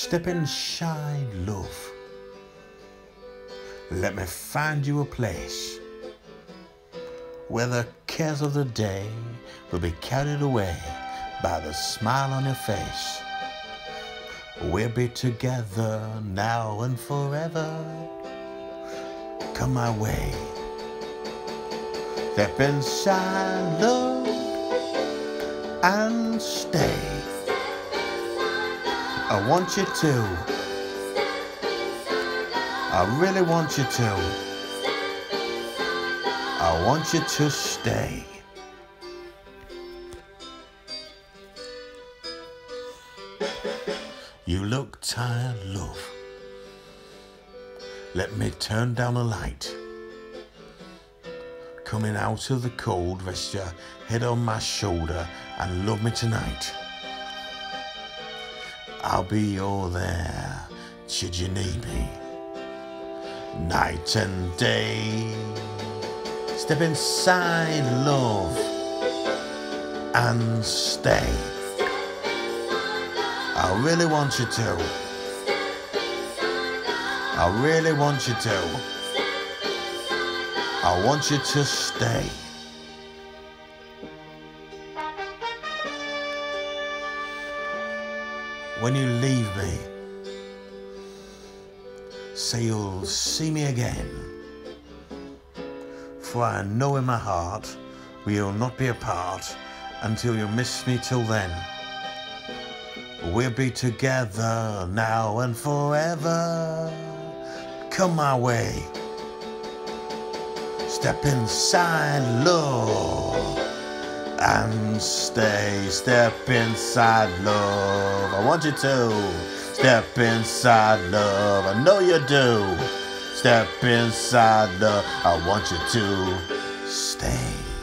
Step inside, love. Let me find you a place where the cares of the day will be carried away by the smile on your face. We'll be together now and forever. Come my way. Step inside, love, and stay. I want you to. I really want you to. I want you to stay. You look tired, love. Let me turn down the light. Coming out of the cold, rest your head on my shoulder and love me tonight. I'll be all there, should you need me, night and day. Step inside, love, and stay. I really want you to. I really want you to. I want you to stay. When you leave me, say you'll see me again. For I know in my heart we'll not be apart until you miss me till then. We'll be together now and forever. Come my way. Step inside, love, and stay. Step inside, love. I want you to. Step inside, love. I know you do. Step inside, love. I want you to stay.